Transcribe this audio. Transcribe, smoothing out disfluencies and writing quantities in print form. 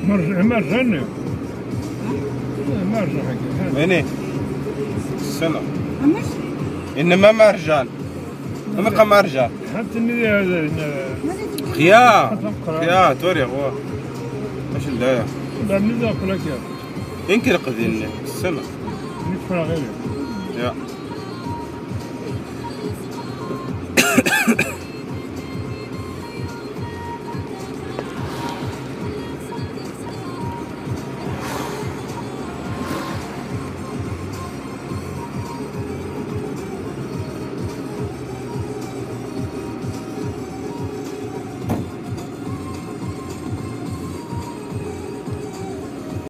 مرجان مرجان ويني السنة إنما مرجان أما مرجان حتى الندي هذا خيا توري هو ايش الداية لا الندي أقول لك يمكن قديني السنة نفرغ غيري يا